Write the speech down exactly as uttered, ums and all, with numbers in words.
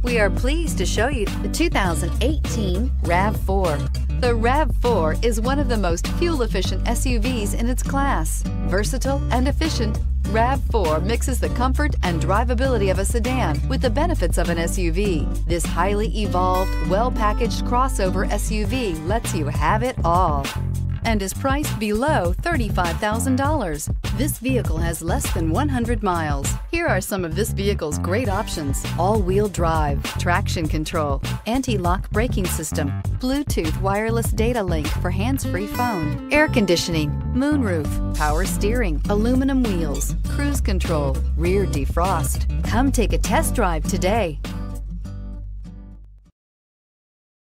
We are pleased to show you the two thousand eighteen RAV four. The RAV four is one of the most fuel-efficient S U Vs in its class. Versatile and efficient, RAV four mixes the comfort and drivability of a sedan with the benefits of an S U V. This highly evolved, well-packaged crossover S U V lets you have it all and is priced below thirty-five thousand dollars. This vehicle has less than one hundred miles. Here are some of this vehicle's great options: all-wheel drive, traction control, anti-lock braking system, Bluetooth wireless data link for hands-free phone, air conditioning, moonroof, power steering, aluminum wheels, cruise control, rear defrost. Come take a test drive today.